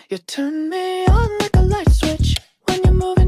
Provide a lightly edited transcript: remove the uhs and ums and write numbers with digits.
You turn me on like a light switch when you move